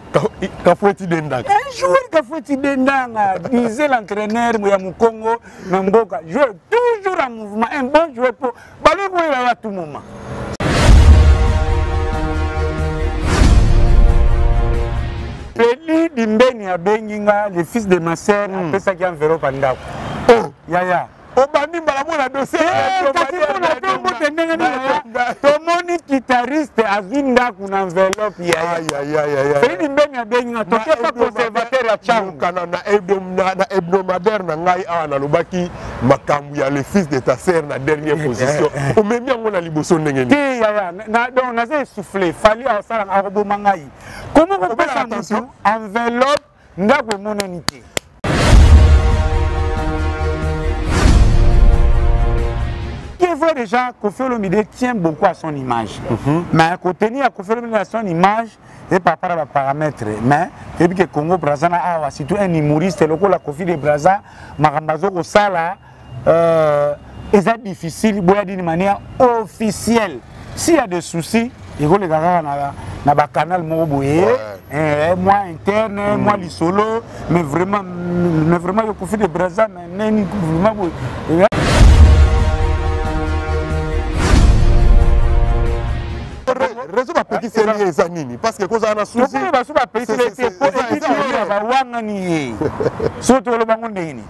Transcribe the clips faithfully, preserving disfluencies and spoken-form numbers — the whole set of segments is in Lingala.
Kafoueti Dendanga. Un joueur Kafoueti Dendanga, disait l'entraîneur Mouyamou Congo, Namboka, joueur toujours en mouvement, un bon joueur pour Balé à tout moment. Peli Dimbeni à Benginga, le fils de ma sœur, a fait ça qui enveloppe Pandao. Oh, Yaya. Obani Malamona dossier. Tomoni guitariste azinda kuna enveloppe ya aïe aïe aïe aïe. Feli Mbenya benga toke pas conservateur ya changu kana na hebdomadaire na ngai a na lobaki makambu ya le fils de ta sœur na dernière position. O memi yango na liboso ndenge ni. Ti ya na donc na zé souffler fali a sala arobo mangai. Comment on peut attention enveloppe ndako moneni ti. Il faut déjà Koffi Olomide tient beaucoup à son image. Mm-hmm. Mais pour tenir Koffi Olomide à son image, c'est par rapport à paramètres. Mais depuis que Congo Brazza a surtout un humoriste, le la Koffi de Brazza, Marambazo Kosala, c'est difficile d'une manière officielle. S'il y a des soucis, il faut les gars dans le canal Moboye, moi interne, moi les solo, mais vraiment, mais vraiment le Koffi de Brazza, mais vraiment. Réseau va petit c'est lié ça nini parce que cause ana souci ba so ba petit c'est pour équilibre ba wanga ni surtout le bango ndeni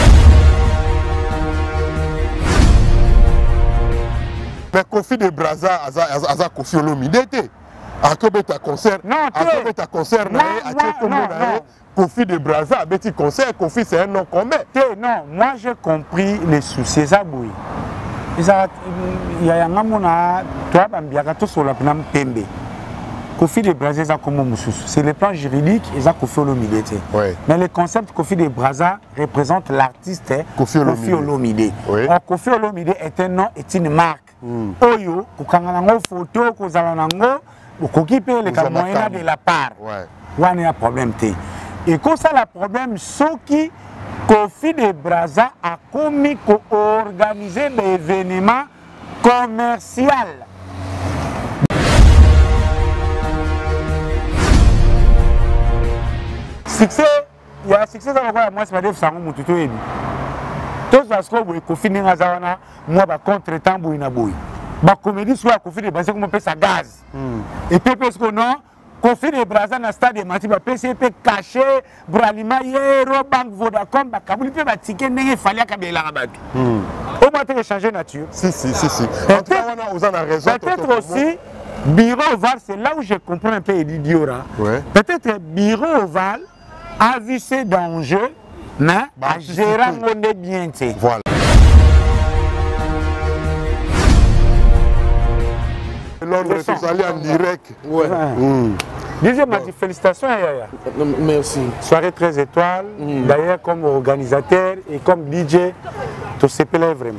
mais Koffi de Brazza aza aza Koffi Olomide a que beta concert non a que beta concert na a que comme na Koffi de Brazza a beti concert Koffi c'est un nom commun non moi j'ai compris les soucis ça boui. Il y a un moment toi bambiaka to sur la plan pembe. Koffi de Brazza ça comme mususu. C'est le plan juridique et ça Koffi Olomide. Ouais. Mais le concept Koffi de Brazza représente l'artiste Koffi Olomide. Olomide. Oui. Or Koffi Olomide est un nom et une marque. Mm. Oyo kokanga nango photo kozala nango okokipe le kamoyena de la part. Ouais. Wana ya problème té. Et comme ça le problème soki Koffi de Brazza a commis organiser des événements commerciaux. Succès, il y a succès dans le moi c'est pas des sangs mon tuto ebi. Tous parce que vous Koffi ninga zawana moi ba contre-temps boina boy. Ba comédie soit Koffi de Brazza comme on ça gaz. Et puis parce que non Koffi de Brazza na stade Matiba P C P caché Bralima Yero Bank Vodacom ba kabuli pe ba ticket ndenge fallait kabela rabatu. Au moins te changer nature. Si si si si. En tout cas on a aux a raison. Peut-être aussi Bureau Oval, c'est là où je comprends un peu Eddie Diora. Ouais. Peut-être Bureau Oval a vu ses dangers mais bah, à gérer mon bien. Voilà. Londres, vous allez en direct. Ouais. Mm. Deuxième, bon. Félicitations Yaya. Merci. Soirée très étoile. Mm. D'ailleurs, comme organisateur et comme D J, tout se plaît vraiment.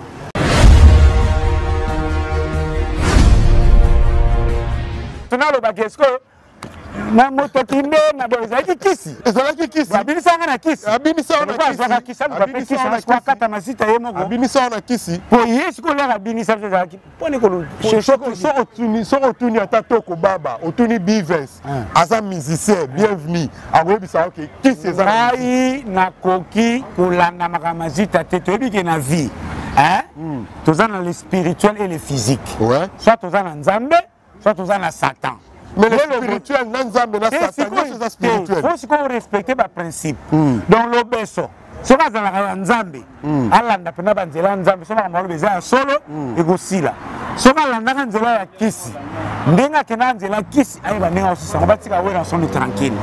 Maintenant, le baguesco, na moto kimbe na boza ki kisi. Ezala ki kisi. Abinisa na kisi. Abinisa na kisi. Abinisa na kisi. Abinisa na kata masita yemo ko. Abinisa na kisi. Po yesu ko la abinisa za ki. Pone ko chercher so otuni so otuni atata ko baba, otuni Bivens. Aza musicien, bienvenue. Awebisa OK. Kisi ezala. Ai na koki kolanda makamazita te to ebike na vie. Hein? Mm. Tous dans le spirituel et le physique. Ouais. Soit tous dans Nzambe, soit tous dans Satan. Mais le spirituel, Nzambe na Satan, c'est spirituel. Il faut qu'on respecte les principes. Mm. Donc l'obeso, ce qu'on a dans Nzambe, Allah n'a pas banzela Nzambe, ce qu'on a dans le solo et gosila. Ce qu'on a dans Nzela ya kisi. Ndenga kena Nzela kisi, aïe ba nenga aussi, on va dire que on sonne tranquille.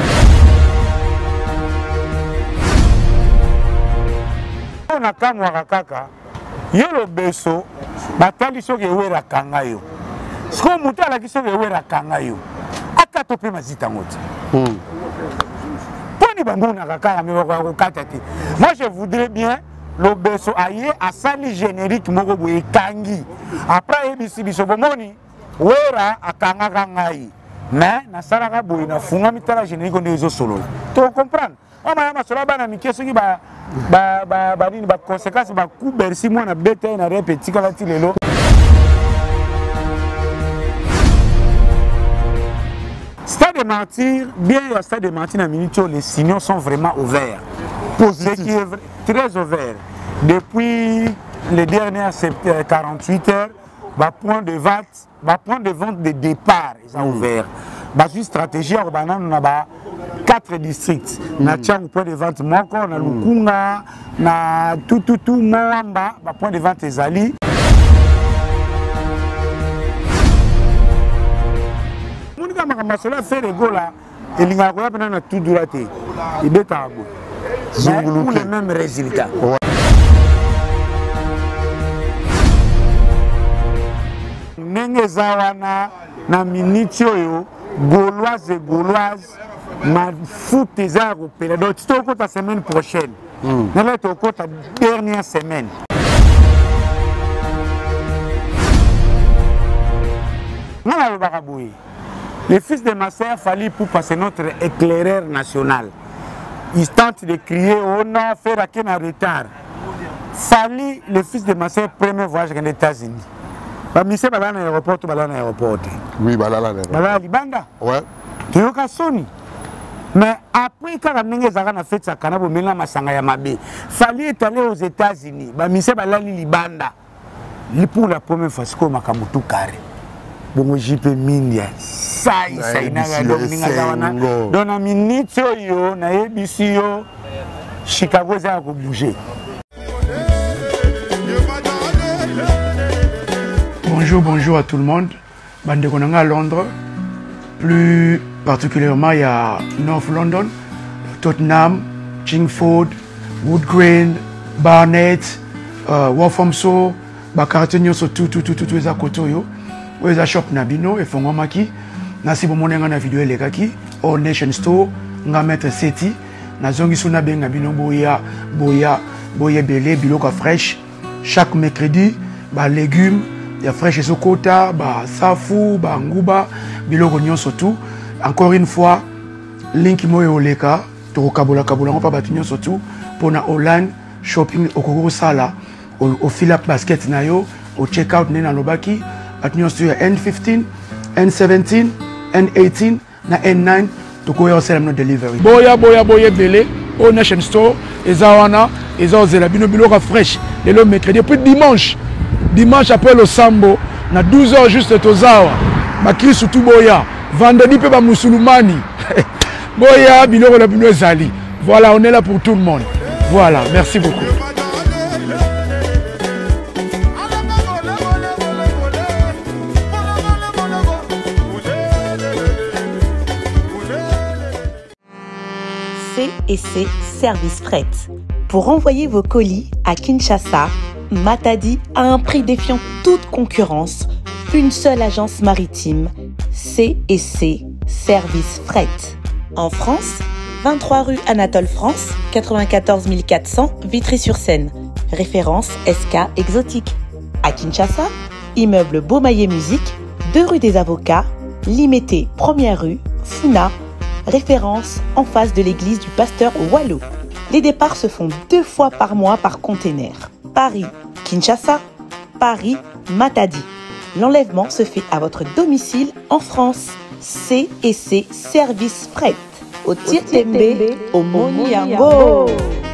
On a kamwa kaka. Yo l'obeso, batali soki wera kangayo. Ce qu'on monte à la question de Wera Kangayo, à quatre peu mazita ngoti. Moi je voudrais bien le beso aye à sali générique moko boye kangi. Après ebisi biso bomoni Wera akanga kangai. Mais na salaka boye na funga mitala générique on ezo solo. Tu comprends? On m'a masolo bana mikeso ki ba ba ba ba nini ba conséquence ba ku bersi moi na bete na répéti kala ti lelo. Stade des Martyrs, bien il y a Stade des Martyrs dans Minutio, les signaux sont vraiment ouverts. Positif. Ce qui est très ouvert. Depuis les dernières quarante-huit heures, le point de vente, le point de vente de départ est mm. ouvert. Bah, une stratégie, on a quatre districts. On a un point de vente Moko, on a Lukunga, on a tout, tout, tout, Moamba, le point de vente est Ali. On a fait les goals là, et il y a tout droité. Il est à bout. Mais pour les mêmes résultats. Nenge zawana na minitio yo gauloise et gauloise ma foot des européens. Donc tu te la semaine prochaine. Nous allons te la dernière semaine. Les fils de ma sœur fallait pour passer notre éclaireur national. Ils tentent de crier oh non, faire à quel retard. Fallait le fils de ma sœur premier voyage aux États-Unis. Bah, monsieur, bah, dans l'aéroport, bah, dans l'aéroport. Oui, bah, là, là, là. Bah, là, Libanda. Ouais. Tu es au Sony. Mais après, quand on a fait ça, on a fait fallait être allé aux États-Unis. Bah, monsieur, bah, là, Libanda. Pour la première fois, c'est comme un tout carré. Bon, j'y peux miner. Ça, ça, il y a un dans la minute, yo, na ebisi yo, Chicago, ça a bougé. Bonjour, bonjour à tout le monde. Bande Konanga à Londres, plus particulièrement il y a North London, Tottenham, Chingford, Woodgreen, Barnet, uh, Walthamstow, Bakartenyo, so tout tout tout tout tout ça côté yo. Où ça shop nabino et fongo maki. Nasi bo monenga na vidéo les kaki. All Nation Store, nga mettre seti. Na zongi suna benga bino boya boya boya belé biloko fraîche. Chaque mercredi, ba légumes. Il y a fraîche sokota, ba safu, ba nguba, biloko nyonso tout. Encore une fois, link moyo oleka, to kabola kabola on pa batunyo surtout pour na online shopping okoko sala au fill-up basket na yo, au check-out na lobaki, batunyo sur N fifteen, N seventeen, N eighteen, na N nine, to ko yo sell no delivery. Boya boya boya belé au Nation Store, ezawana, ezazela bino biloko fraîche, le mercredi puis dimanche. Dimanche après le sambo, na douze heures juste tozawa. Bakri surtout boya. Vendredi pe ba musulmani. Boya biloko la bino ezali. Voilà, on est là pour tout le monde. Voilà, merci beaucoup. C et C Service Fret. Pour envoyer vos colis à Kinshasa, Matadi a un prix défiant toute concurrence. Une seule agence maritime, C et C Service Fret. En France, vingt-trois rue Anatole France, quatre-vingt-quatorze mille quatre cents Vitry-sur-Seine. Référence S K Exotique. À Kinshasa, immeuble Beaumaillé Musique, deux rue des Avocats, Limité, première rue, Funa. Référence en face de l'église du pasteur Wallo. Les départs se font deux fois par mois par container. Paris, Kinshasa, Paris, Matadi. L'enlèvement se fait à votre domicile en France. C et C Service Fret. Au Tietembe, au Moniango.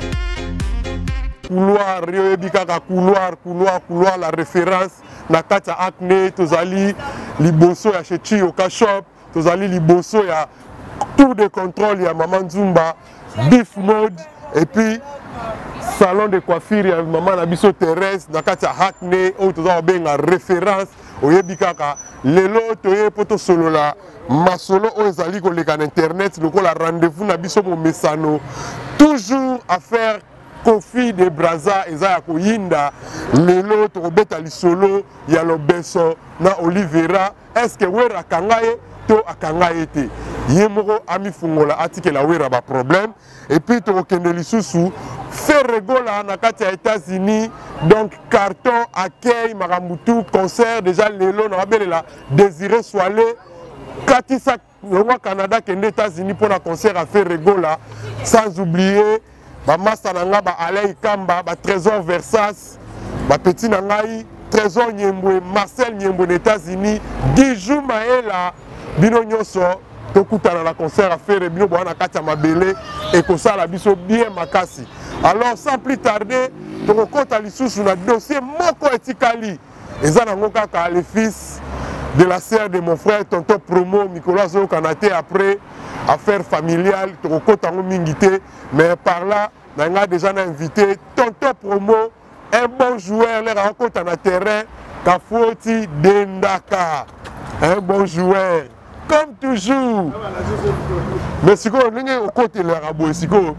Couloir, Rio couloir, couloir, couloir, la référence. Nakata Acne, Tozali, Liboso, ya Chechi, Oka Shop, Tozali, Liboso, ya tour de contrôle, il y a Maman Zumba, Beef Mode, et puis salon de coiffure, il y a Maman Nabiso Thérèse, Nakata Hackney, où tu as bien la référence, au Yebikaka, Lelo, Toye, Poto Solo là, Masolo, où ils allaient sur internet, le coup la rendez-vous Nabiso Momesano, toujours à faire Kofi de Braza, Ezaya Koyinda, Lelo, Torobeta Lisolo, il y a le Benson, na Olivera, est-ce que Wera Kangaye, to Akangaye te? Yemoro ami fungola atike la wera ba problème et puis to okende lisusu faire regola na kati ya États-Unis donc carton accueil marambutu concert déjà lelo na belela Désiré Soalé kati sa au Canada kende États-Unis pour un concert à faire regola sans oublier ba master nanga ba Alain Kamba ba Trésor Versas ba petit nangai Trésor Nyembwe Marcel Nyembwe aux États-Unis Guijou Maela bino nyoso tokutana na concert à faire bino bwana kati mabele et ko sala biso bien makasi. Alors sans plus tarder tokokota lisusu na dossier moko etikali eza nango kaka le fils de la sœur de mon frère tonton Promo Nicolas Zo Kanate après affaire familiale tokokota ngo mingité mais par là nanga déjà na invité tonton Promo un bon joueur les rencontre na terrain Kafouti Dendaka un bon joueur comme toujours. Mais si vous avez un côté de rabo, si vous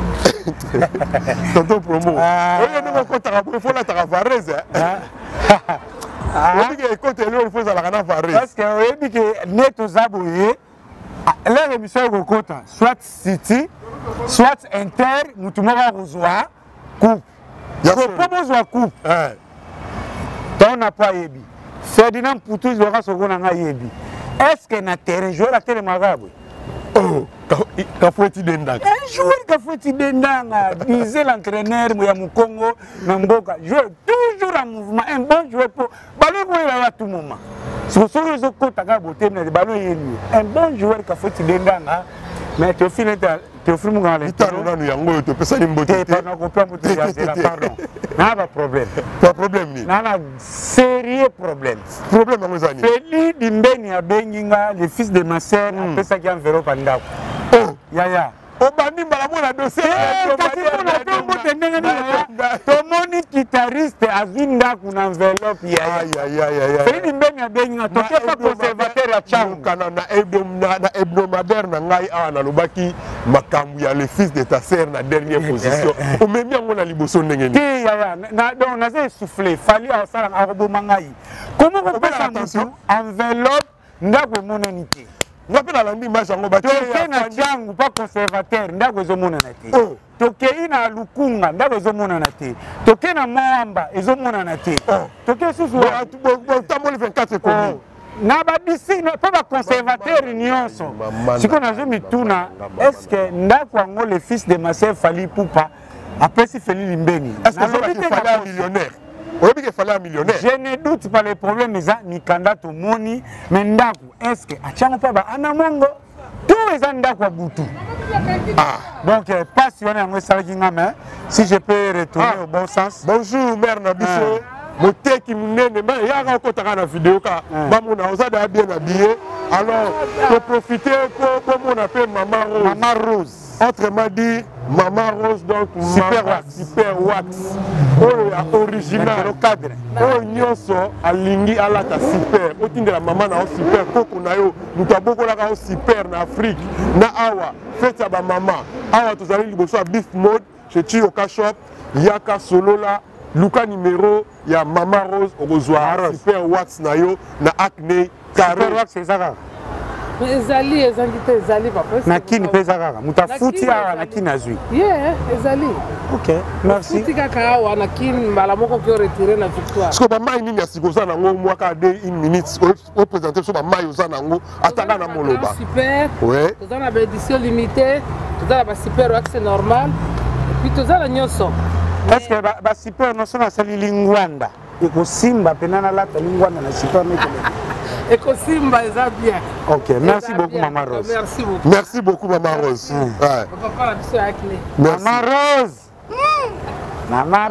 tonton Promo, il faut la Tavares. Parce que vous avez dit que Neto Zabouye, là, l'émission est au côté, soit City, soit Inter, nous tout le monde reçoit coupe. Il faut pas besoin de coupe. On n'a pas Yebi. Ferdinand Poutou, il aura son gros dans Yebi. Est-ce que na terrain joueur la télé magabe? Oh, Kafouti Dendanga. Un joueur Kafouti Dendanga, disait l'entraîneur ya Mukongo na Mboka, joueur toujours en mouvement, un bon joueur pour ballon pour il à tout moment. Sur ce réseau côté à beauté mais le ballon est lui. Un bon joueur Kafouti Dendanga, mais tu finis tu finis mon gars. Italo na yango to pesa ni mbote. Pardon, copain pour te dire pardon. N'a pas problème. Pas problème ni. N'a pas sérieux problème. Problème en zani. Feli Dimbeni a Benginga, le fils de ma sœur, a fait ça qui enveloppe en dako. Oh, ya ya. Obani Malamona dossier. Tomoni guitariste azinda kuna enveloppe ya ya. Aïe aïe aïe aïe. Feli Dimbeni a Benginga, toke pas conservateur à Tchang. Kana na hebdomadaire na ngai a na lobaki makambu ya le fils de ta sœur na dernière position. O memi yango na liboso ndenge ni. Ti ya ya. Na donc na zé souffler, fali a sala aroboma ngai. Comment on peut attention enveloppe ndako monanité. Ngapi na landi image yango ba toke na Tchangu pas conservateur ndako ezomonana te. Toke na Lukunga ndako ezomonana te. Toke na Mwamba ezomonana te. Toke susu bo tamoli vingt-quatre komi. Na ba bisi pas ba conservateur nyonso. Siko nazo mituna est-ce que ndako yango le fils de ma sœur Fali Poupa après si Feli Limbeni. Est-ce que c'est un millionnaire? Il fallait un millionnaire. Je ne doute pas les problèmes, mais Mikanda to moni, mais ndaku, est-ce que Achano Paba Anamongo, tout les andaku à Boutou. Donc, passionné en Wessalagingame, si je peux retourner ah. au bon sens. Bonjour, mère Nabiso. Mon thé qui me nène, il y a encore une vidéo, maman a bien habillé. Alors, pour profiter, comme on appelle Maman Rose. Maman Rose. Autrement dit, Maman Rose, donc super wax. Super wax. Oh, original. Cadre. Oh, nyonso, alingi alata super. Otinde la maman na super. Koko na yo, nous avons beaucoup la super en Afrique. Na awa, faites ba maman. Awa, tous allez liboso à Beef Mode, chez Chioka Shop, Yaka Solola, Luka numéro, il y a Maman Rose, au revoir. Super wax na yo, na acné, carré. Super wax, c'est ça. Ezali, ezali, ezali, papa. Nakini pesa kaka. Mutafuti awa nakini azui. Yeah, ezali. Ok, merci. Futi kaka awa nakini malamoko qui retirer na victoire. Parce que ba mai nini asikoza nango mwaka de une minute au présenter so ba mai oza nango atanga na moloba. Super. Ouais. Toza na édition limitée, toza na super wax normal. Et puis toza na nyonso. Est-ce que ba, ba super no sona sali lingwanda? Eko simba penana lata lingwanda na super meke. Et que Simba est bien. Ok, merci beaucoup, Maman Rose. Merci beaucoup. Merci beaucoup, Maman Rose. Hum. Ouais. Papa, la mission avec les. Maman Rose. Mmh. Maman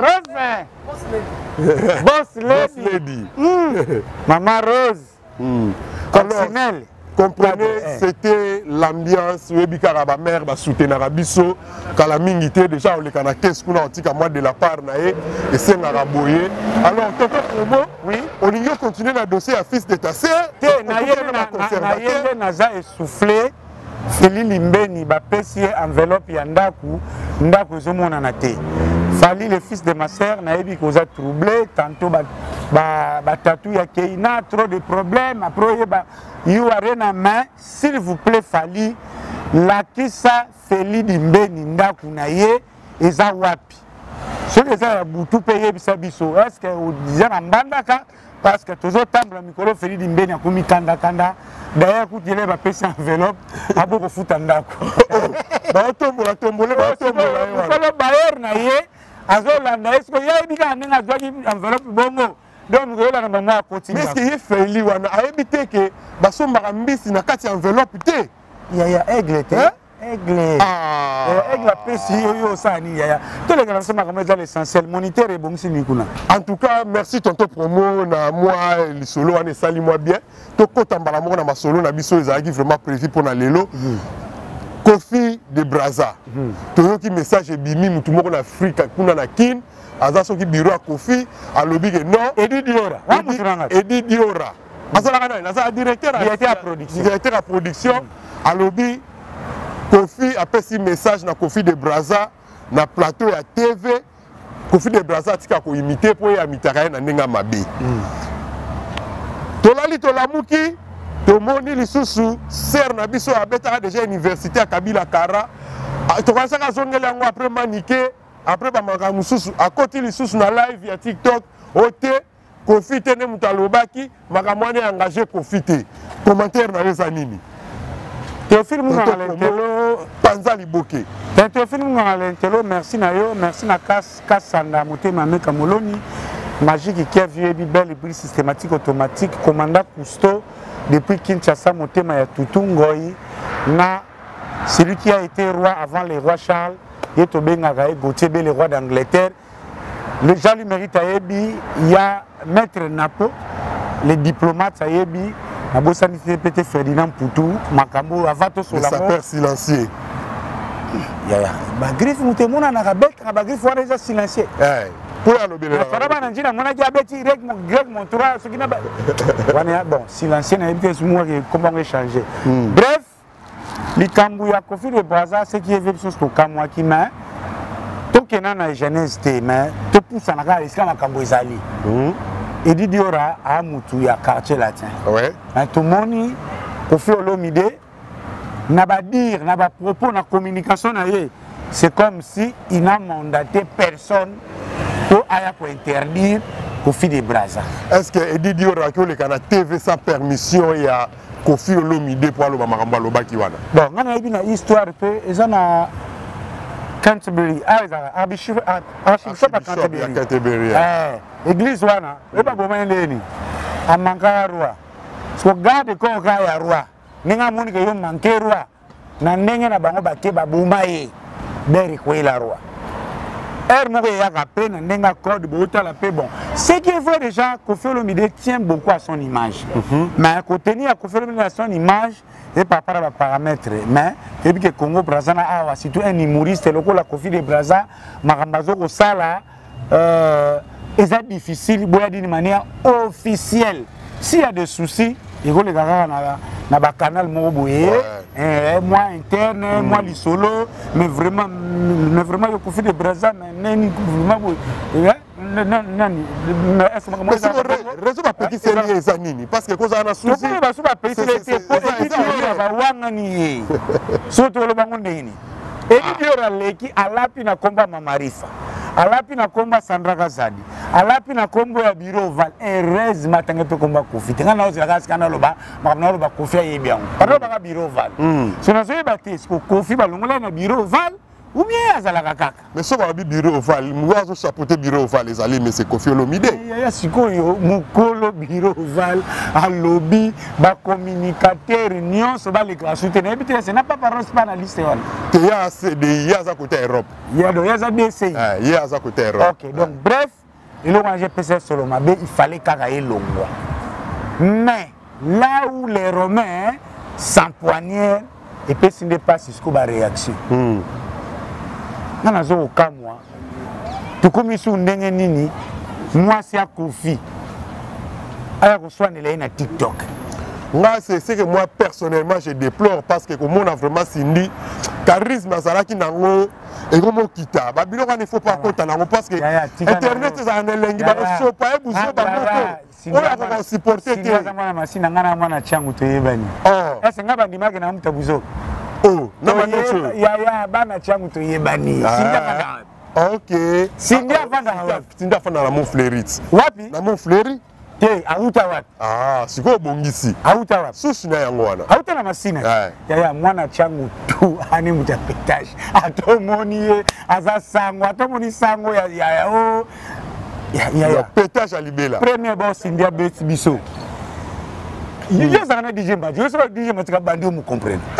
Rose. Boss lady. Boss lady. Mmh. Maman Rose. Mmh. Coccinelle. Comprenez, c'était l'ambiance, ma mère va soutenir Rabiso, Kalamingité, déjà on les canakes, qu'on a antique à moi de la part naé, et c'est Naraboye. Alors, Toto Promo, oui, on y a continué le dossier à fils de ta sœur. Naye Naza essoufflé, Feli Limbeni, Bapesi enveloppe Yandaku, Ndaku Zomona Nate. Fali le fils de ma sœur, Naebi Koza troublé, tantôt Batatou Yakeina, trop de problèmes, après you are na main, s'il vous plaît, Fali, la kisa Feli Limbeni Ndaku Naye, Eza Wapi. Ce que ça a tout payé, Bisabiso, est-ce que vous disiez en Bandaka? Parce que toujours temps le micro Feli Limbeni a commis Kanda Kanda. D'ailleurs, quand il va passer enveloppe, à beaucoup de foot en d'accord. Bah, on tombe, on tombe, on tombe. Le bailleur n'a yé, à Zolanda, est-ce qu'il y a une enveloppe bongo? Donc, vous avez la maman à continuer. Mais ce qui est fait, il a évité que Basso Marambis n'a qu'à enveloppe. yaya aigle te aigle aigle apesi oyo osani yaya toleka na nsema kama eza l'essentiel moniteur ebongisi mikuna. En tout cas merci tonton promo na moi lisolo wana esali moi bien tokota mbala moko na masolo na biso ezalaki vraiment prévu mpona lelo. Kofi de Brazza toyoki message ebimi mutu moko na Afrika kuna na kin aza soki biro ya Kofi alobi ke non Edi Diora Edi Diora azalaka nani aza directeur ya production directeur ya production alobi Kofi apesi message na Kofi de Brazza na plateau ya T V Kofi de Brazza atika koimite po ya mitaka ye na ndenge mabe tolali tolamuki tomoni lisusu ser na biso abetaka déjà université à Kabila Kara tokanisaka azongeli yango après manike après bamaka mosusu akoti lisusu na live ya TikTok ote Kofi te nde moto alobaki makambo wana engagé Kofi te commentaire na yo eza nini Théophile Munganga Lentelo Panza Liboke Théophile Munganga Lentelo merci na yo merci na Kas Kasanda Motema Meka Moloni Magique qui a vu belle prix systématique automatique commandant Cousteau depuis Kinshasa Motema ya Tutu Ngoi na celui qui a été roi avant le roi Charles et Tobenga Gauthier le roi d'Angleterre. Le gens lui mérite à Yebi, il y a Maître Napo, les diplomates à Yebi, la Bossanité Pété Ferdinand Poutou, Makambo, Avato Solamo. Le sapeur silencieux. Ya ya, ba griffe Moutemona na rabet, ba griffe wa déjà silencieux. Eh, pour la lobby. La faraba na njina mona diabeti reg mon greg mon trois ce qui n'a pas. Bon, silencieux na Yebi c'est moi qui comment échanger. Bref, likambu ya Kofi de Brazza ce qui est vu sur ce kamwa qui m'a tokena na jeunesse te mais to poussa na ka iska makambo ezali. Edi Diora a mutu ya quartier latin. Ouais. Un tout moni Kofi Olomide n'a pas dire, n'a pas propos, na communication na ye. C'est comme si il n'a mandaté personne pour aya pour interdire Kofi de Brazza. Est-ce que Edi Diora qui le kana T V sans permission ya Kofi Olomide pour aloba makambo alobaki wana? Bon, ngana yebi na histoire pe ezana Canterbury, ah, archbishop archbishop à Canterbury. Canterbury. Eh, église wana, e ba boma ndeni. Amanga roi. So garde ko ka ya roi. Ninga moni ke yo manke roi. Na ndenge na bango bake ba boma ye. Beri ko la roi. Er mo ya ka pe na ndenga code bo la pe bon. Ce qui est vrai déjà, Kofi Olomide tient beaucoup à son image. Mais à côté ni à Kofi Olomide à son image et par rapport à paramètres mais et puis que Congo Brazza na awa surtout un humoriste loko la Kofi de Brazza makambazo ko sala euh est difficile boya d'une manière officielle. S'il y a des soucis il faut les gars na na ba canal mo boye eh moi interne moi li solo mais vraiment mais vraiment le Kofi de Brazza mais nani vraiment boye non non mais est-ce que moi ça raison pas petit c'est lié ça nini parce que cause ana souci c'est pas super petit c'est pour étudier ba wanga ni surtout le bango ndeni étudier leki alapi na komba mamarifa alapi na komba Sandra Kazadi alapi na kombo ya bureau val erez matanga pe komba Kofi tenga na ozira kasi kana loba makana loba Kofi yebiango pardon ba bureau val so na zoye batis ko Kofi balongola na bureau val ou bien azalaka kaka mais so ba bureau oval mwazo chapeauter bureau oval les alliés mais c'est Kofi Olomide ya sikoyo mukolo bureau oval alobi ba communicateur nyonso ba le soutenir bité c'est n'a pas parole pas na liste wana te ya c'est de ya za côté Europe ya do ya za B C ah ya za côté Europe OK donc bref il a G P C solo mabe il fallait kaka elongwa mais là où les Romains s'empoignèrent et puis ce n'est pas jusqu'au ba réaction nana zo kamwa tukomi su ndenge nini mwasi ya Kofi aya koswanela na TikTok moi c'est ce que moi personnellement je déplore parce que comme on a vraiment sindi charisme azalaki nango et comme kita ba biloko ne faut pas compter nango parce que internet ça en elengi ba so pa e buso ba moto on a pas supporter que ça mwana masina ngana mwana changu to yebani oh est-ce ngaba ndimake na mtabuzo oh na manecho ya ya bana changu to yebani sinda kana OK sinda vanda sinda fana na mon fleurit wapi na mon fleurit te auta wapi ah siko bongisi auta wapi susu na yango wana auta na masina ya ya mwana changu tu ani mutapetage atomoni ye aza sango atomoni sango ya ya o ya ya ya pétage à libela premier boss india bet biso il y a ça na D J Mbadi je sais pas D J Mbadi ka bandi mu comprendre eh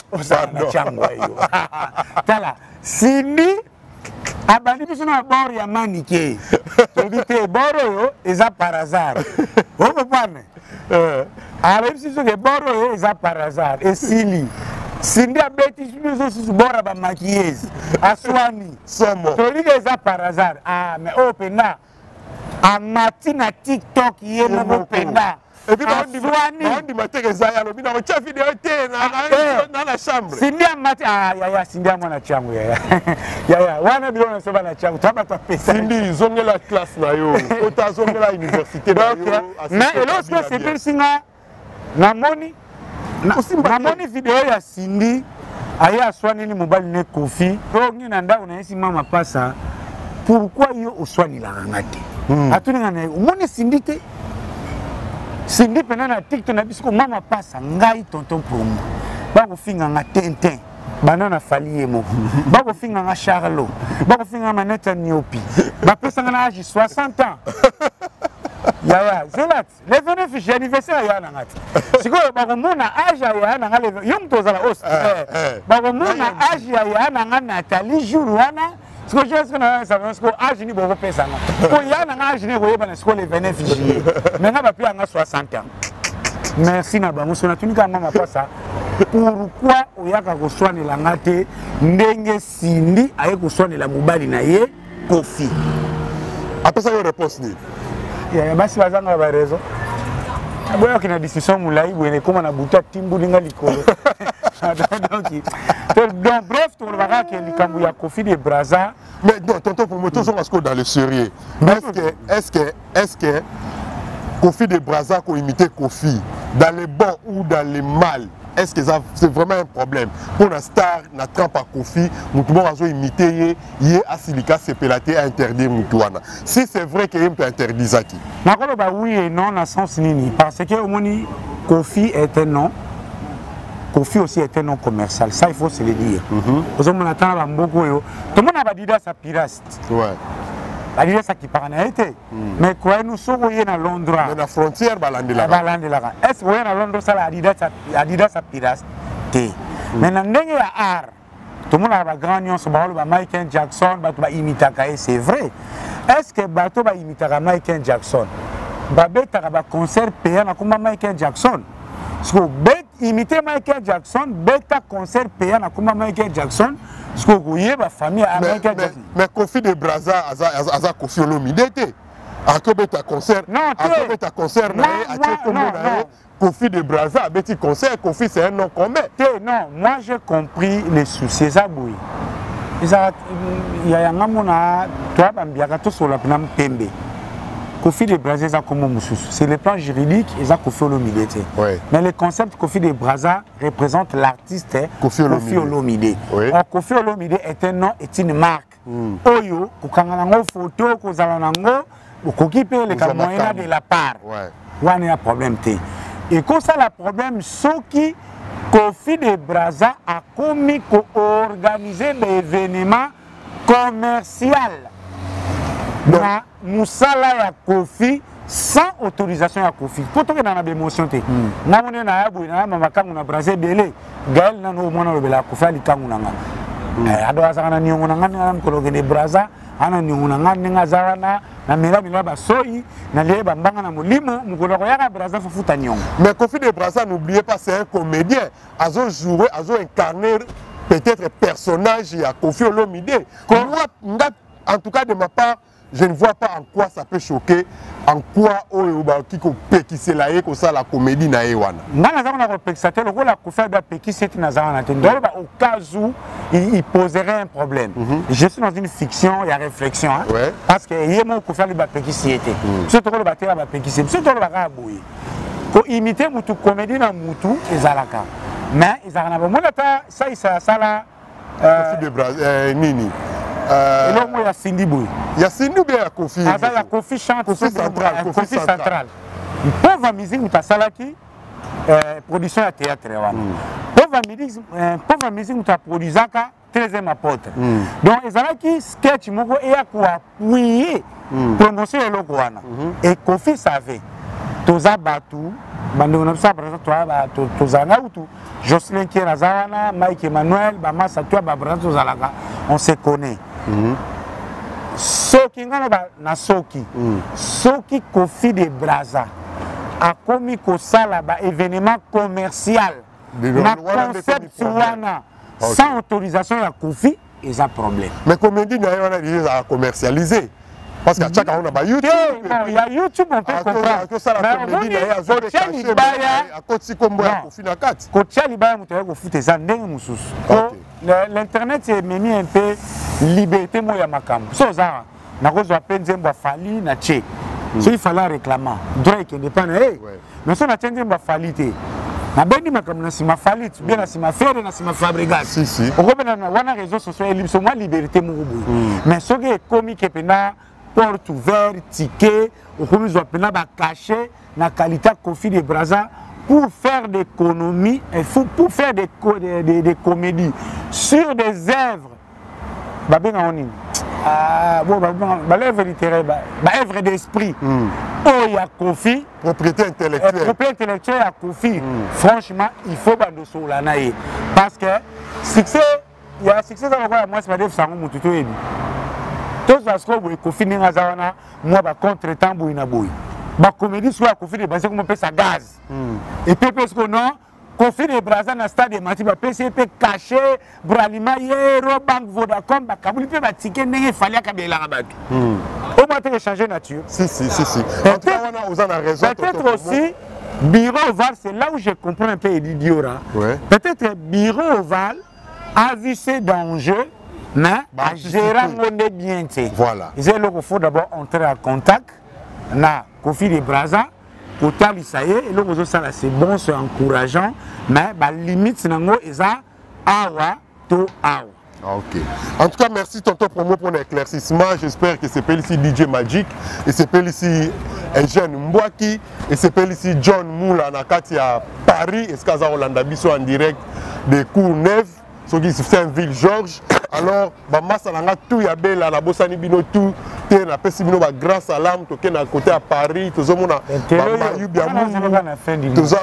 osala na chango yo tala Cindy abandi biso na bord ya manike tobite bord yo eza par hasard omo pane eh ara biso ke bord yo eza par hasard esili Cindy abeti biso su bord ba maquilleuse aswani somo tolike eza par hasard ah mais o pena amati na TikTok yemo pena. Et puis on dit matin que ça y a le bina on tient vidéo té dans la chambre. Cindy amati ah ya ya Cindy amona changu ya ya ya wana bilo na soba na changu taba ta pesa. Cindy zongela classe na yo ota zongela université na yo. Mais lorsque c'est persinga na moni na moni vidéo ya Cindy aya swani ni mobile ne Kofi donc ni na ndako na esi mama pasa pourquoi yo oswani la ngate atuninga na moni Cindy te Cindy pena na TikTok na bisko mama pasa ngai tonton promo bako finga nga tenten banana faliemo bako finga nga Charlo bako finga maneta niopi bapesa nga na âge soixante ans ya ya zelat le vingt-neuf juillet anniversaire ya na ngati siko bako mona âge ya na nga yo mtozala os bako mona âge ya na nga Nathalie jour wana siko je sais na ça parce que âge ni boko pesa nga ko ya na âge ni ko yeba na siko le vingt-neuf juillet mais nga ba pi nga soixante ans merci na bango sona tunika mama pasa pourquoi oyaka ko soanela ngate ndenge Cindy aye ko soanela mobali na ye Kofi après ça une réponse ni ya basi bazanga ba raison boya kina discussion mulai bwene koma na buta timbu linga likolo donc bref tu verras que likambu ya Kofi de Brazza mais non tonton pour moi tout ça parce que dans le sérieux est-ce que est-ce que est-ce que Kofi de Brazza ko imiter Kofi dans les bons ou dans les mal est-ce que c'est vraiment un problème pour la star na trempe à Kofi mutumo azo imiter yé asilika sepelaté interdire mutuana si c'est vrai que yé peut interdire zaki na ko ba oui et non na sens nini parce que au moni Kofi est un nom Kofi aussi est un nom commercial ça il faut se le dire aux hommes on attend ba mboko yo tout le monde a badida sa piraste ouais badida sa qui parana été mais quoi nous sommes dans Londres mais la frontière balandela balandela est-ce que dans Londres ça la Adidas Adidas sa piraste mais na ndenge ya art tout le monde a ba grand nom so ba ba Michael Jackson ba to ba imitaka et c'est vrai est-ce que ba to ba imitaka Michael Jackson ba beta ba concert payant na kuma Michael Jackson parce que bet imiter Michael Jackson beta concert payant na kuma Michael Jackson parce que vous voyez ma famille à Michael Jackson mais Kofi de Brazza aza Kofi Olomide te a que beta concert non a que beta concert na a que comme na Kofi de Brazza a beti concert Kofi c'est un nom commun non moi j'ai compris les soucis ça boui isa ya ya ngamona toi bambiaka to sola pina mpembe Kofi de Brazza ça comme mususu c'est le plan juridique et ça Kofi Olomide te mais le concept Kofi de Brazza représente l'artiste Kofi Olomide or Kofi Olomide est un nom est une marque oyo kokanga nango photo kozala nango okoki pe le moyen de la part wana ya problème te et comme ça le problème soki Kofi de Brazza a commis ko organiser des événements commerciaux na musala ya Kofi sans autorisation ya Kofi poto ke na émotion te na mona na yabu na mama kangu na Brazza belé Gaël na no mona lobela Kofi ali kangu nanga eh ado asana niongo nanga na mkologe de Brazza ana niongo nanga ninga zawana na mela mela ba soyi na le ba mbanga na molimo mukolo ya Brazza fufuta niongo mais Kofi de Brazza n'oubliez pas c'est un comédien azo jouer azo incarner peut-être personnage ya Kofi Olomide moi en tout cas de ma part je ne vois pas en quoi ça peut choquer, en quoi oyo ba kiko pekise la ye ko ça la comédie na ye wana. Ngana za na pekisa te loko la Kofi ba pekise te na za na te. Donc au cas où il, il poserait un problème. Mm -hmm. Je suis dans une fiction, il y a réflexion hein. Ouais. Parce que yemo Kofi ba pekise était. Ce to ko ba te ba pekise. Ce to ba ka boye. Ko imiter mutu comédie na mutu ezalaka. Mais ezalaka na mona ta ça ça ça la Kofi de Brazza nini. Euh, et là, il y a Cindy Boy. Il y a Cindy Boy à Kofi. Il y a Kofi chante. Kofi central. Kofi central. Il peut avoir musique, il y a Salaki, production à théâtre. Pauvre musique, pauvre musique, il y a produit Zaka, treizième apôtre. Donc, il y a sketch, il y a quoi appuyer, promotion et logo. Et Kofi savait. Toza Batou, Bandona, par exemple, Toza Nautu. Jocelyn Kierazana, Mike Emmanuel, Bamasa Toi, Babrazo Zalaga, on se connaît. Mm-hmm. Soki ngana ba na soki. Mm. Soki Kofi de Braza a commis ko sala ba événement commercial. Na concept wana sans autorisation ya Kofi, et ça problème. Mais comme dit, on a dit à commercialiser. Parce qu'à chaque fois, on a pas YouTube. Il y a YouTube, on peut comprendre. Que ça, la comédie, il y a un zone de cachet. À côté, c'est comme moi, au final, quatre. Quand tu as libéré, tu as fait des années, l'internet, c'est même un peu liberté, moi, il y a ma cam. C'est ça. Na cause à peine zemba fali na tché. So il fallait réclamer. Drake indépendant. Mais ça na tché zemba fali té. Na bendi ma comme na sima fali, bien na sima faire na sima fabricat. Si si. Au gouvernement na wana réseaux sociaux libre, so moi liberté mo boy. Mais ce qui est comique pena porte ouvert, ticket, au comme ils ont pena ba caché na qualité Kofi de Braza pour faire des économies et pour faire des des, des, des comédies sur des œuvres. Ba ben on ah bon bah bah l'œuvre littéraire bah œuvre d'esprit mm. Oh il y a Kofi propriété intellectuelle euh, propriété intellectuelle à Kofi mm. Franchement il faut bando sur la naïe parce que succès il y a succès dans le moi c'est pas des sango mututo ebi tous parce que Kofi ninga zawana moi ba contre temps boina boy ba comédie soit Kofi de base comme pesa gaz mm. Et puis parce que non Kofi de Braza na stade de Matiba P C P caché Bralima Yero Bank Vodacom bakabuli pe batike ndenge fallait akabela rabatu. Au moins tu changer nature. Si si si si. En tout cas on a raison. Peut-être aussi bureau Oval, c'est là où je comprends un peu Diora. Ouais. Peut-être bureau Oval a vu ces dangers mais à gérer mon bien. Voilà. Il faut d'abord entrer en contact na Kofi de Braza. Total, ça y est, et là, c'est bon, c'est encourageant, mais la limite, c'est que awa to awa. Ok. En tout cas, merci tonton Promo pour l'éclaircissement. J'espère que c'est ici D J Magic, et c'est ici Eugène Mbouaki, et c'est ici John Moula Nakati à Paris, et c'est Hollanda Bisso en direct de Courneuve, c'est un ville Georges. Alors, Bamassa Langa tout ya bela na bosani bino tout te na pesi bino ba grand salam to ke na côté à Paris to zomona ba yu bia mu to zo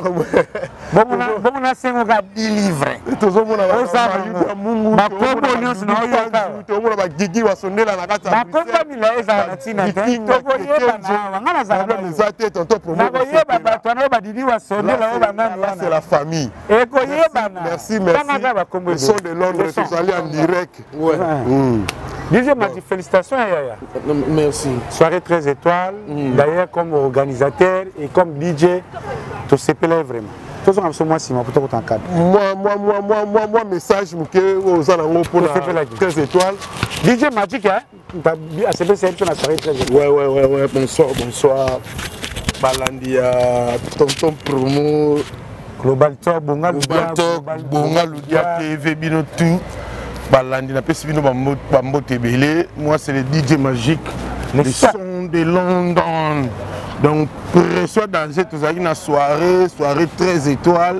bomona bomona sengo ga délivrer to zomona ba yu bia mungu ba kombo nyos na yo ka to zomona ba gigi wa sondela na kata ba kombo mila eza na tina te to ko yeba na ngana za na za te tonton Promo na ko yeba ba to na ba didi wa sondela yo ba na c'est la famille et ko yeba na merci merci ils sont de Londres tous allés en direct. Ouais. Mmh. D J Magic, félicitations Yaya. Merci. Soirée très étoile. Mmh. D'ailleurs, comme organisateur et comme D J, tu sais pas vraiment. Tout ça, c'est moi, Simon, pour te cadre. Moi, moi, moi, moi, moi, moi, message que aux alentours pour la très étoile. D J Magic, hein? C'est bien, c'est une soirée très étoile. Ouais, ouais, ouais, ouais. Bonsoir, bonsoir. Balandia, tonton Promo. Global Talk, Bonga Ludia, Bonga Ludia, T V Bino tout. Balandi na pesi bino bambo tebele. Moi c'est le D J Magic, le son de London. Donc pression danger tous à une soirée, soirée très étoile.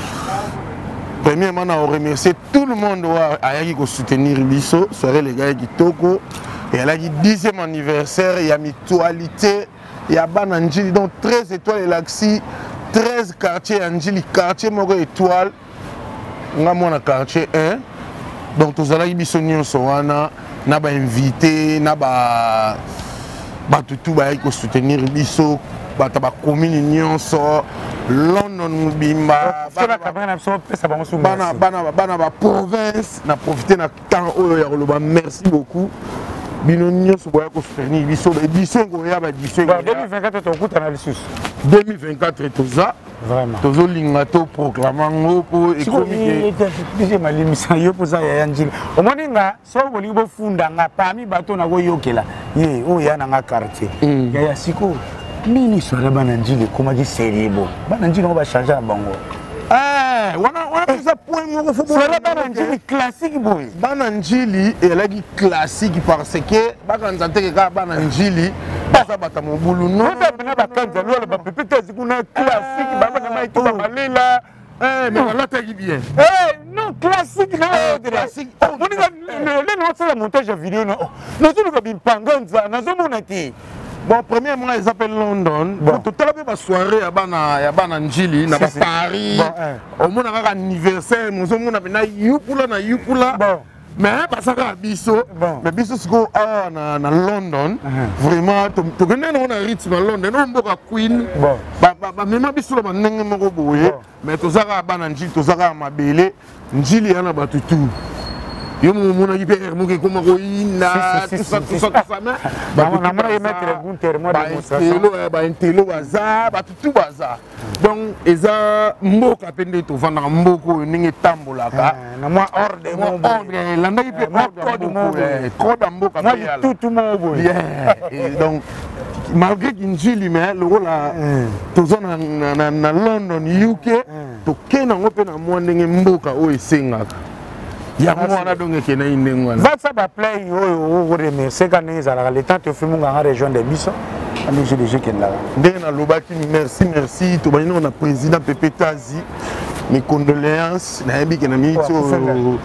Premièrement, on remercie tout le monde qui a soutenir Bisso, soirée les gars qui Toko. Et elle a dit dixième anniversaire, il y a mutualité, il y a Bananjili, donc treize étoiles et l'axi. treize quartiers Angeli, quartier Moro étoile, on a mon quartier un. Donc tous allez biso nyonso wana na ba invité na ba ba tutu ba ko soutenir biso ba ta ba commune nyonso London mubimba bana bana bana ba province na profiter na temps oyo ya koloba merci beaucoup. Bino nyonso boya ko soutenir biso biso ngoya ba biso deux mille vingt-quatre to kuta lisusu deux mille vingt-quatre toza vraiment tozo lingato proclamango po économique déjà malimisa yo poza ya Njili omoninga so boli bo funda nga pami bato na go yokela ye o ya na nga quartier ya ya siko nini swara bana Njili koma di seriebo bana Njili ba changer na bango eh wana wana pesa point moko fo swara bana Njili classique boy bana Njili elaki classique parce que bakanza te ka bana Njili basa bata mobulu no bana bakanza lo ba pepete zikuna classique baba na mai to balela eh mais voilà t'as bien eh non classique na classique moninga le le no ça montage vidéo no no zo ko bimpanganza na zo monati Bon, premièrement, ils appellent London. Bon, tout à l'heure, il y a soirée à Bana Njili, à Paris. Au moins, il y a un anniversaire, nous avons un Youpula, na Youpula. Bon. Mais parce que Bisso, mais Bisso c'est quoi à London, vraiment, tu connais on a rythme à London, on boit Queen. Bon. Bah bah même Bisso là, n'engage pas beaucoup. Mais tu sais à Bana Njili, tu sais à Mabele, Njili y en a pas tout tout. Yo mon ami père mo ke comme roina tout ça tout ça tout ça mais bah on a moi mettre le Gunter moi démonstration ba intelo baza ba tout baza donc eza mboka pende to vanda mboko ningi tambolaka na moi ordre mo ordre landa ki pe code mo code mboka moi tout tout mo boy donc malgré qu'Injili mais le rôle là toujours na na London U K to kena ngope na mo ndenge mboka o esengaka. Il y a un moment donné qui est né. Va ça va play au remercier quand ils ont le temps de filmer dans la région de Bissau. Ami j'ai déjà qui est là. Ndena lobaki merci merci to bani on a président Pepe Tazi. Mes condoléances na yebi ke na mi to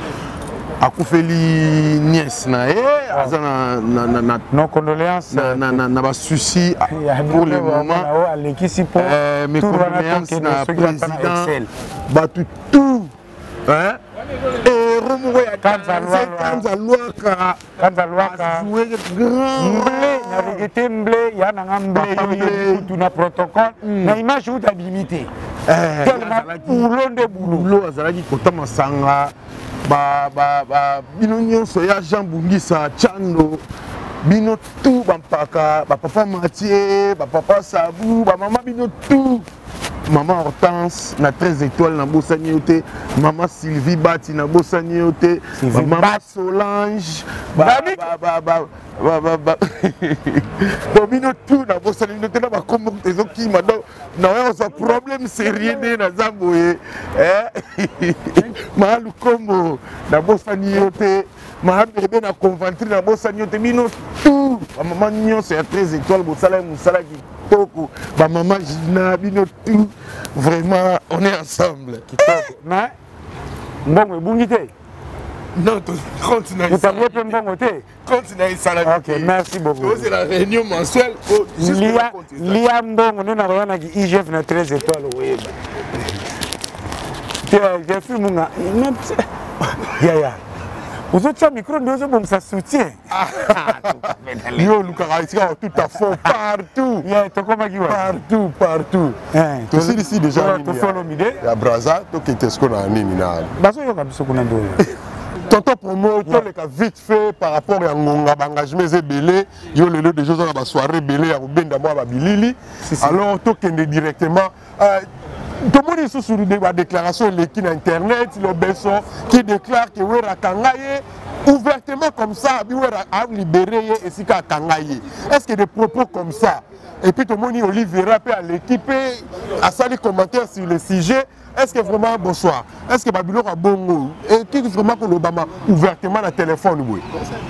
akufeli nièce na e azana na na nos condoléances na na na ba souci pour le moment alekisi pour mes condoléances na président ba tout tout hein et Romoé a Kanza Luaka Kanza Luaka joué grand blé na regretté blé ya na blé tout na protocole na image où t'as limité tellement boulot de boulot azalaki kotama sanga ba ba ba bino nyonso ya Jean Bungisa Chando bino tout bampaka ba papa Mathieu ba papa Sabou ba maman bino tout. Maman Hortense, na treize étoiles na Bossagnoté, maman Sylvie Bati na Bossagnoté, maman Solange, ba ba ba ba ba ba ba domino tout na Bossagnoté na ba comme des autres qui m'a donc na un problème sérieux na Zamboye eh ma lu comme na Bossagnoté ma bébé na conventri na Bossagnoté bino tout maman nyon c'est treize étoiles Bossala Moussala qui toko ba maman Gina bino tout vraiment on est ensemble mais bon bungité non tu continue vous avez pas bon côté continue ça là OK merci beaucoup c'est la réunion mensuelle lia lia mbongo nous na wana ki I G F na treize étoiles oui j'ai fait mon même ya ya vous autres micro nous avons ça soutien yo Lucas tout à fond partout ya to comme qui partout partout tu sais ici déjà tu fais l'omidé ya braza to qui est ce qu'on a nini na baso yo kabiso kuna ndo tonton promo to le ka vite fait par rapport à ngonga engagement zebelé yo le le déjà za ba soirée belé ya benda moi ba bilili alors to kende directement tout le monde est sur la déclaration de l'équipe internet, le Besson qui déclare que Wera Kangaye ouvertement comme ça, Wera a libéré et si Kangaye. Est-ce que des propos comme ça? Et puis tout le monde est Olivier à l'équipe à ça les commentaires sur le sujet. Est-ce que vraiment bonsoir? Est-ce que Babylone a bon mot? Et qui est vraiment que l'Obama ouvertement le téléphone? Oui.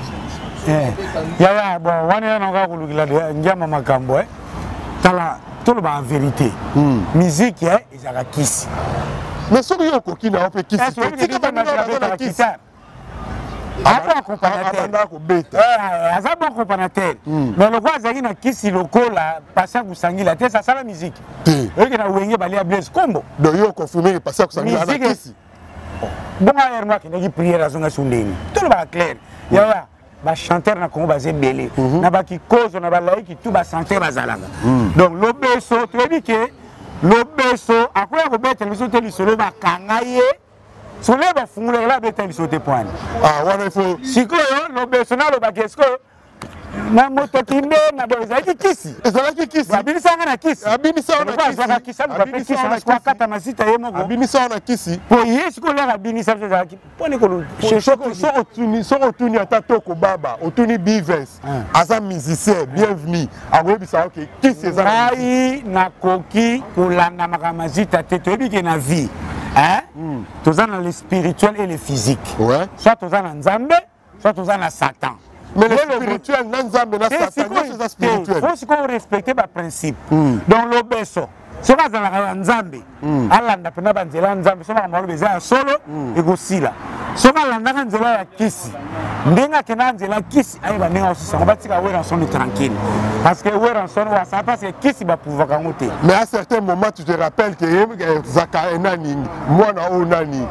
Ya ya bon, on est en train de regarder, Ndiama Makambo, eh. Tala. Tout le monde en vérité. Musique, ils ont la kiss. Mais ce que vous avez dit, on peut kiss. Est-ce que vous avez la kiss? Après, on comprend la tête. Après, on comprend la tête. Mais le roi Zaghi na kiss local, passé à Goussangi, la tête, ça c'est la musique. Oui, il y a un balai à Blaise Combo. Donc, il y a confirmé que passé à Goussangi, la kiss. Bon, il y a un qui a dit prière à son assounding. Tout le monde est clair. Il y a ba chanteur na Congo basé belé na ba ki cause na ba laiki tout ba chanteur bazalanga donc l'obeso tu dis que l'obeso akoya ko beta biso te lisolo ba kangaye sole ba fungula la beta biso te point ah wana faut sikoyo l'obeso na lo ba kesko na moto kimbe na boza ki kisi ezala ki kisi abini sanga na kisi abini sanga na kisi abini sanga na kisi abini sanga kata masita ye moko abini sanga na kisi po yesu ko la abini sanga za ki pone ko cherche ko so otuni so otuni atato ko baba otuni Bivens aza musicien bienvenue akoyebisa ke kisi ezala ai na koki kolanda makamazita te toyebi ke na vie hein toza na le spirituel et le physique ouais soit toza na nzambe soit toza na satan. Mais le spirituel, c'est spirituel. Il faut qu'on respecte les principes. Donc, l'obeso, c'est pas dans la Nzambe. Allah n'a pas besoin de Nzambe, c'est pas besoin de solo et aussi là. soki alandaka nzela ya kisi ndenge akendaka nzela ya kisi ayeba ndenge aosusango batika weranson tranquille parce que weranson wasala parce que kisi bapouvaka yango te. Mais à certains moments tu te rappelles que zaka enani mwana oyo nani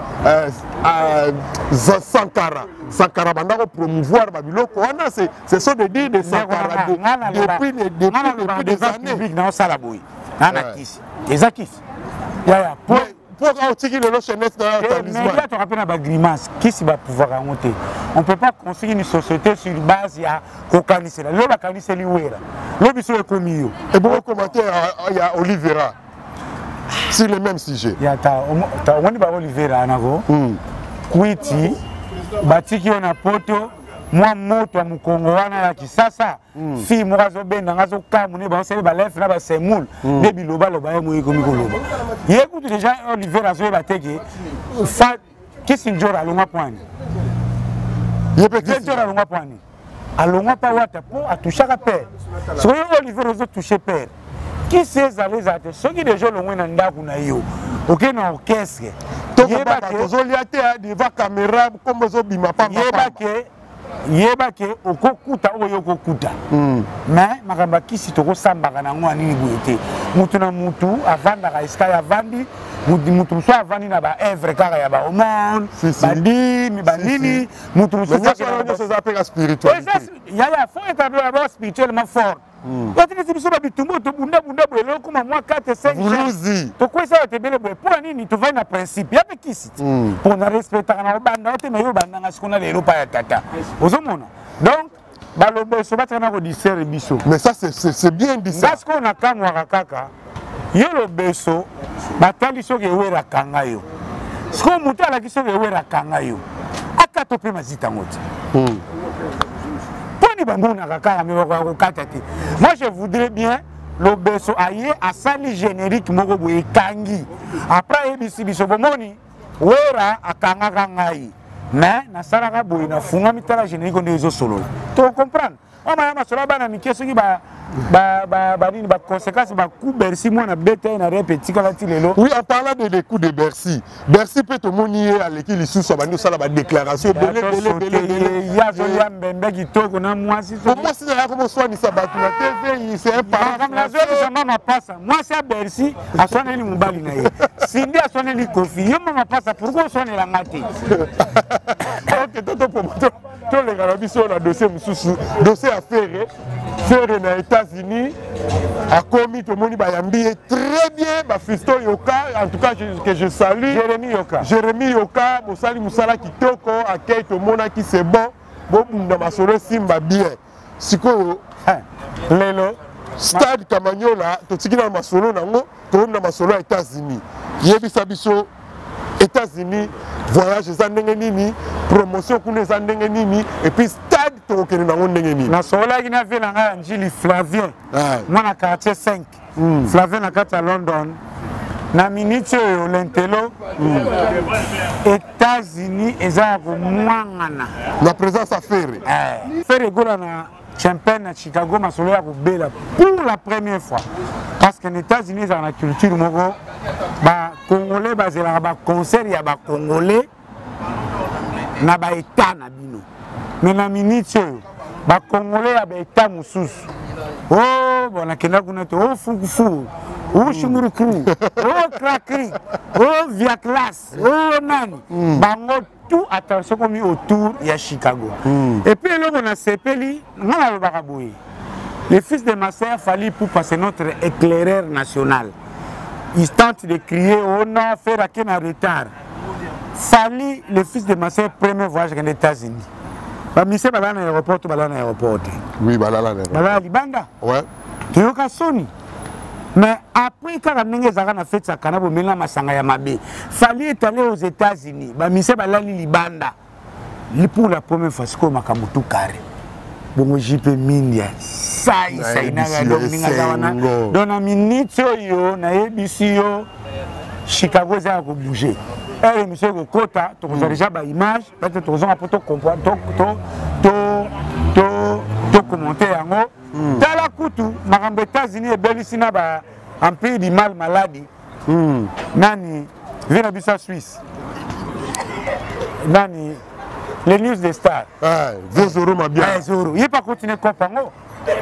Sankara Sankara banda ko promouvoir babiloko wana ce sont des dires de Sankara depuis depuis des années na sala boy nana kisi eza kisi ya ya pour autiki le jeunesse dans l'établissement. Mais là tu rappelles la grimace kisi bapouvaka yango te. On peut pas construire une société sur base ya kokanisela lo bakaniseli wera lo biso ekomi yo. Et bon commentaire il y a Olivera sur le même sujet. Ya ta ta woni ba Olivera nako kwiti batiki ona poto mwa moto ya mukongo wana ya kisasa fi moko azobenda nga azokamune baosali balefe na basemoule nde biloba loba ye moye ekomi koloba ye kutu deja Oliver azoyeba teke fa kisi njora alongwa pwani njora alongwa pwani alongwa pa wata po atushaka pere soki Oliver ozotouche pere kisi ezala ezala te soki deja olongwe na ndako na yo oke na orchestre tozolia te devant caméra comme ozobima pa yebake yebake okokuta oyo okokuta mais makambo ya kisi tokosambaka nango ya nini boye te mutu na mutu avandaka esika ya avandi mutu mosusu avandi na baevre kaka ya bahomone bandimi bandini mutu mosusuya fo établir d'abord spirituellement fort otikisi biso babitumbu tobundabunda boye lokoma mwa quatre cinq tokwesa yo tebele boye mpona nini tovai na principe yape kisi ti mpona respectaka na obanda ote me yo obandanga sikona lelo pa ya tata ozomona donc balobeso batika na kodisere biso mais ça c'est bien dit ça ngasiko nakamwaka kaka yo lobeso batali soki eweraka nga yo siko moto alaki soki eweraka nga yo akato mpe mazitango ti moi je voudrais bien le beso aye a sali générique moko boye kangi après ebisi biso bomoni wera akanga kangai mais na salaka boye na funga mitala générique on ezo solo to comprendre ama ya masola bana mikeso ki ba ba ba ba nini ba conséquences ba coup Bercy moi na bete na répéter kala ti lelo. Oui, en parlant de des coups de Bercy, Bercy peut te monier à l'équipe les sous ba nous ça la déclaration belé belé belé ya zo ya mbembe kitoko na moi si pour moi si ça comme soit ni ça ba tu na T V c'est un parent comme la zone ça mama passa moi c'est Bercy a sonné li mubali na ye Cindy a sonné li Kofi yo mama passa pourquoi sonné la ngati OK toto pour tous les gars sur la dossier mususu dossier affaire faire na États-Unis a commis tout le monde bayambi très bien ba Fisto Yoka en tout cas je, que je salue Jérémy Yoka Jérémy Yoka Mosali Musala kitoko accueille tout le monde qui c'est bon bon na masolo simba bien siko lelo stade Kamanyola to tikina masolo nango to na masolo États-Unis yebisa biso États-Unis voyage za ndenge nini promotion kuna za ndenge nini et puis stade to kene nango ndenge nini na sola kina vela nga Njili Flavien mwana quartier cinq Flavien na kata London na minute yo lentelo États-Unis eza ko mwangana la présence à faire eh faire gola na champagne à Chicago masolo ya ko bela pour la première fois parce que les États-Unis dans la culture moko ba congolais bazela ba concert ya ba congolais na ba état na bino mais na minute ba congolais ya ba état mususu oh bona kenda kuna to oh fukufu oh shimurukru oh krakri oh via classe oh nani bango tout attention comme autour ya Chicago et puis là on a sepeli ngala ba boye le fils de ma sœur Fali pour passer notre éclaireur national. Il tente de crier oh non, faire un retard. Fali, le fils de ma sœur, premier voyage aux États-Unis. Bah, monsieur, bah, là, l'aéroport, bah, là, l'aéroport. Oui, bah, là, là, bah, là, Libanda. Ouais. Tu es au Sony. Mais après, quand on a fait ça, quand on a fait masanga ya mabe, Fali est allé aux États-Unis. Bah, monsieur, bah, là, Libanda. Pour la première fois, c'est comme un kamutu carré. Bongo jipe mindia sai sai na ga donc ninga zawana donc na minute yo na ebisi yo Chicago za ko bouger et monsieur ko kota to ko déjà ba image peut-être to zonga poto comprendre to to to to commenter yango tala kutu makambo États-Unis e belisina ba en pays du mal maladie nani vina bisa Suisse Nani, les news des stars. Ah, vieux Zoro m'a bien. Eh, Zoro, il n'est pas continué comme Pango.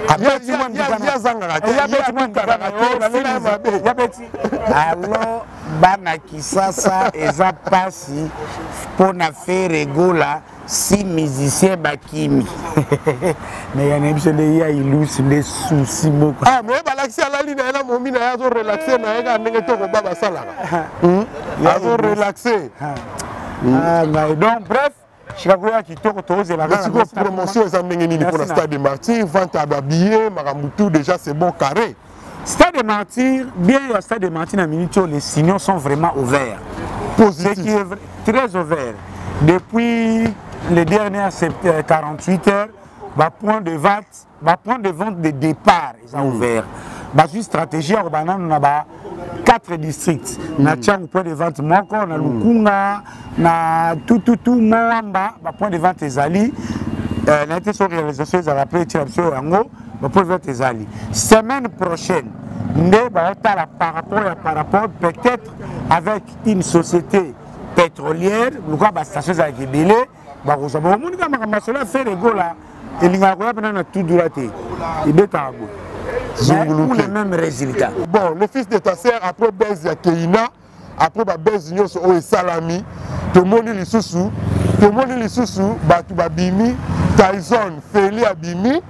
Alors, bana kisasa eza pasi pour na faire rigola si musicien bakimi. Mais il y a une chose il y a illusion des soucis beaucoup. Ah mais balaxi ala li na ela momi na yazo relaxer na ega ndenge to ko baba sala. Hmm. Yazo relaxer. Ah donc bref, Chicagoya qui tourne autour de la promotion eza ndenge nini pour le Stade des Martyrs, vente à billets, Maramutu déjà c'est bon carré. Stade des Martyrs, bien le Stade des Martyrs, les signaux sont vraiment ouverts. Positif. Ce qui est très ouvert. Depuis les dernières quarante-huit heures, le point de vente, le point de vente de départ est mm. ouvert. Une stratégie, on a quatre districts. On a un point de vente, on a Lukunga, on a tout, tout, tout, Moamba, le point de vente est allé. On a été sur réalisation, on a appelé Tirapso Yango. Semaine prochaine, par rapport à par rapport peut-être avec une société pétrolière, nous avons station à Gébélé, nous avons fait les gola et nous avons tout duré. Il est à pour les mêmes résultats. Bon, le fils de ta sœur, après Bez Keina, après Bez Nyos et Salami, tout le monde est sous, tout le monde est sous, Batu Babimi, Tyson, Feli Abimi.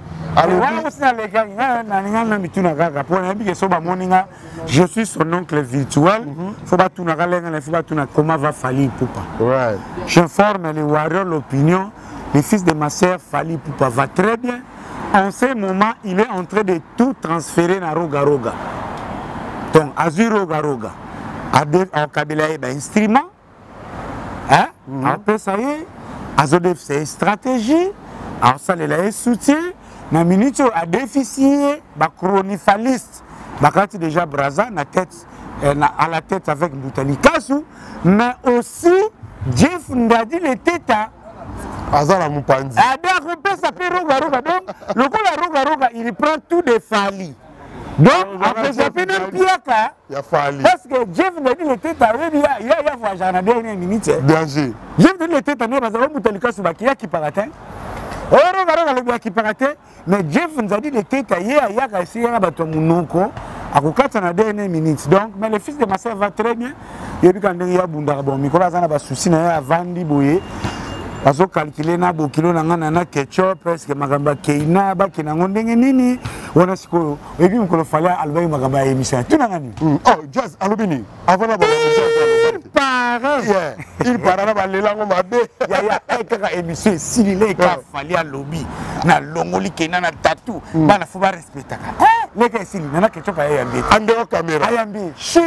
Je suis son oncle virtuel. Comment va Fali Poupa. J'informe les warriors l'opinion. Le fils de ma sœur Fali Poupa va très bien. En ce moment, il est en train de tout transférer dans Roga Roga. Donc, Azur Roga Roga. En Kabila, il y a un instrument. Après, ça y est. Azodef, c'est une stratégie. Alors, ça, il y a un soutien. Na minute a déficié ba chronifaliste ba kati déjà Braza na tête na, à la tête avec Boutali Kassou, mais aussi Jeff Ndadi le teta Azala Mupandi a découpé sa roga roga donc le coup la roga roga il prend tout des Fali donc après j'ai fait une piaka il a Fali parce que Jeff Ndadi le teta il y a il y a voyagé na dernière minute danger Jeff Ndadi le teta ne Braza Boutali Kassou ba kia qui paratin mais Jeff nous a dit que tête hier, il y a essayé à battre mon oncle à quatre na dernière minute. Donc, mais le fils de ma sœur va très bien. Et puis quand il y a Bunda, bon, Nicolas a pas souci na Vandi Boye. Parce que calculer na bo kilo na ngana na ketchup presque magamba keina ba kina ngondenge nini wana siko et puis ko fallait alba magamba émission tout na ngani. Oh, Jazz alobini avant la pareil. Il parara ba lelango mabe. Ya ya ekaka émission silile ka fallait à lobby na longoli keina na tatou bana faut ba respecter ka. Les gars sili na ketchup ya yambi. Ande o caméra. Ayambi. Chi.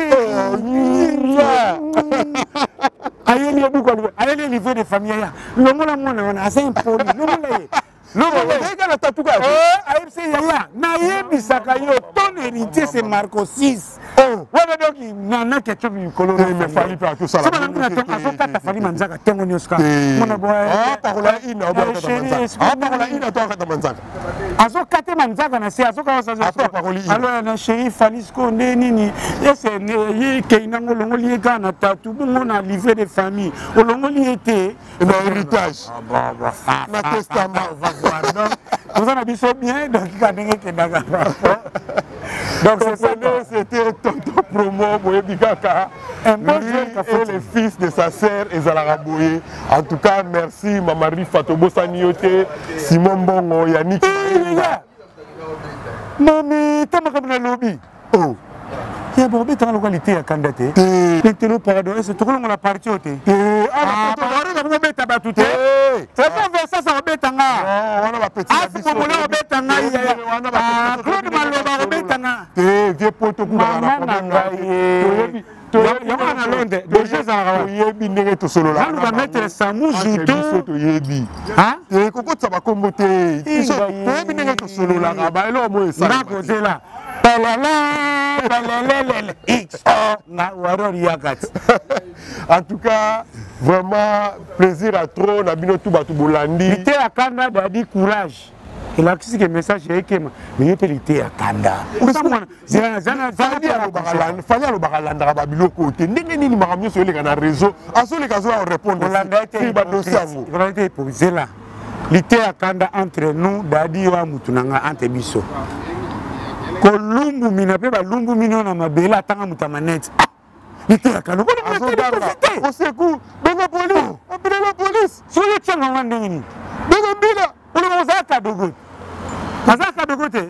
Ayeli ya buko ayeli niveau de famille ya. Longola mwana wana asa impoli. Longola ye. Longola ye kana tatuka. Eh, ayebse yaya. Na yebisaka yo ton héritier c'est Marco six. Oh, wana donc na na ketchup mikolo. Mais Fali pas tout ça là. Ça na na azoka ta Fali manzaka tengo nyoska. Mona boy. Ah, parola ina oba kata manzaka. Ah, parola ina to kata manzaka. Azoka te manzaka na se azoka sa sa. Alors na chéri Fali sko nini. Ese ne keina ngolongoli kana tatu bongo na livret de famille. Olongoli était dans héritage. Ah bah bah. Na testament. Vous en avez fait bien, donc il y a des gens qui donc c'était Tonton Promo, Boye Bikaka. Un bon et le fils de sa sœur Ezalara Boye. En tout cas, merci Mamari Fatobo Saniote, Simon Bongo, Yannick. Mami, t'as ma le lobby. Oh. Il y a beaucoup de localité à candidater. Les télos pardon, c'est tout le monde a parti au thé. Ah, on va mettre à battre. C'est pas vers ça, ça va mettre en a. On va petit. Ah, c'est pour le mettre en a. Ah, Claude Malo va mettre en a. Eh, vieux poteau pour la il y a un Londres. Déjà, ça va. Il y a une bingue tout solo là. On va mettre Samou Juto. Hein? Et Coco, ça va comboter. Il y a une bingue tout solo là. Bah, là, moi, ça. Là, posé là. En tout cas, vraiment plaisir à trop. Nabino tout batou bolandi. C'était à Canada dit courage. Et là, qu'est-ce que le message est que mais il peut l'été à Kanda. Fanya lo bakalanda ba biloko te ndenge nini makamyo so le kana réseau aso le kazo répondre si ba dossier ngo il va être posé là l'été à Kanda entre nous dadi wa mutunanga entre biso kolumbu mina pe ba lumbu mino na mabela tanga mutamanete l'été à Kanda aso danga au secours benga police appelez la police so le tanga wande nini benga mbila on va ça ka dogo ça ka dogo te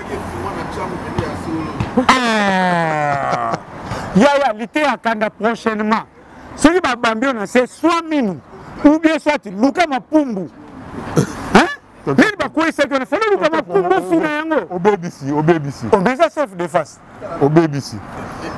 ya ya l'été à Kanda prochainement celui ba bambio na c'est soit minu ou bien soit luka mapumbu hein les ba quoi c'est que faut luka mapumbu fina yango au B B C au B B C on déjà chef de face au B B C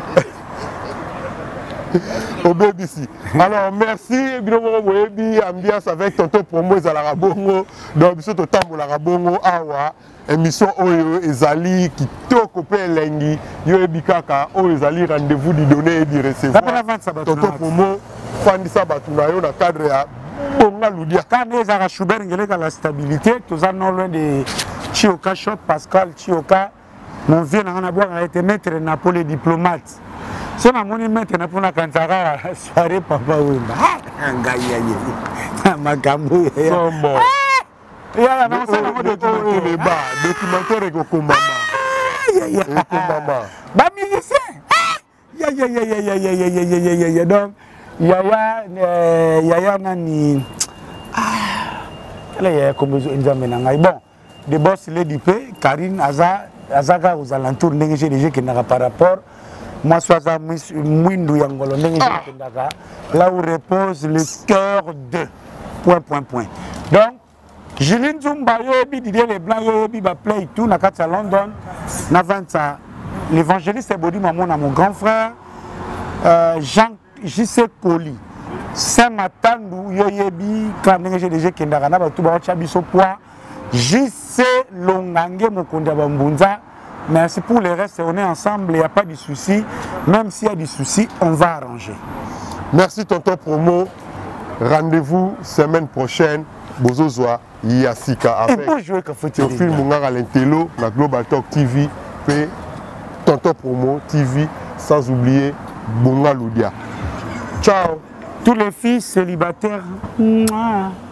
au B B C. Alors merci Binomo Moyebi ambiance avec tonton promo ezala bongo donc biso to tambola bongo awa émission oyo ezali kitoko pe lengi yo ebikaka oyo ezali rendez-vous di donner et di recevoir tonton promo fandisa batu na yo na cadre ya bonga ludia quand les ara Schubert ngeleka la stabilité tous en loin de Chioka Shop Pascal Chioka mon vieux na boire a été maître Napoli diplomate. Si on a mon maître Napoli kantara soirée papa wimba ngaya ye magambo ya sombo ya na ça na documentaire ba documentaire ko kombama ya ya kombama ba musicien ya ya ya ya ya ya ya ya ya ya donc yaya yaya nani ah là ya comme nzambe na ngai bon de boss lady pe Karine aza azaka aux alentours ndenge j'ai déjà qui n'a par rapport moi soit à mwindu ya ngolo ndenge j'ai ndaka là où repose le cœur de point point point donc Julien Zumba yobi Didier Leblanc yobi ba play tout na kati London na vingt l'évangéliste Ebodi maman na mon grand frère euh, Jean J C Poli Saint Matandu yoyebi quand j'ai déjà kendaka na ba tout ba chabiso poa J C Longange Mokonda Bambunza. Merci pour le reste, on est ensemble, il n'y a pas de souci. Même s'il y a des soucis, on va arranger. Merci tonton promo. Rendez-vous semaine prochaine. Bozozwa Yasika avec le film Mungara Lentelo, la Global Talk T V, et tonton promo T V, sans oublier Bonga Ludia. Ciao. Tous les filles célibataires. Mouah.